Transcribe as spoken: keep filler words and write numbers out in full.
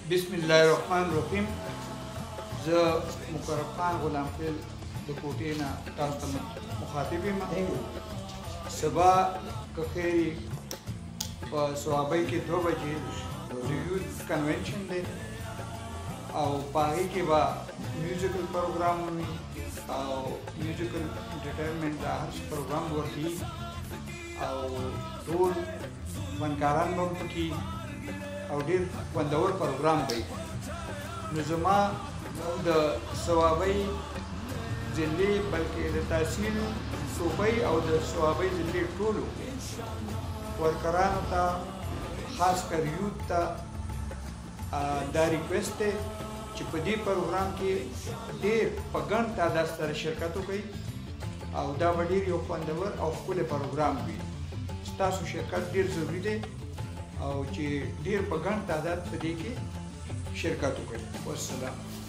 بسم الله الرحمن الرحیم. زه مقرب خان غلام خیل د کوټې نه تاسو ته مخاطب یم. سبا که خیر په صوابۍ کې دوه بجې د یوث کنونشن دی او په هغې کې به میوزیکل پروګرام وي او میوزیکل انټرټینمنټ دا هر څه پروګرام ورکوي او ټول فنکاران به هم پکې او ډېر خوندور پروګرام به وي. نو زما د صوابۍ ضلعې بلکې د تحصیل صوبۍ او د صوابۍ ضلعې ټولو ورکرانو ته خاص کر یوت ته دا ریکویسټ دی چې په دې پروګرام کې ډېر په ګڼ تعداد سره شرکت وکړئ او دا به ډېر یو خوندور او ښکلی پروګرام وي. ستاسو شرکت ډېر ضروري دی او چې ډېر په ګڼ تعداد په دې کې شرکت وکړئ. والسلام.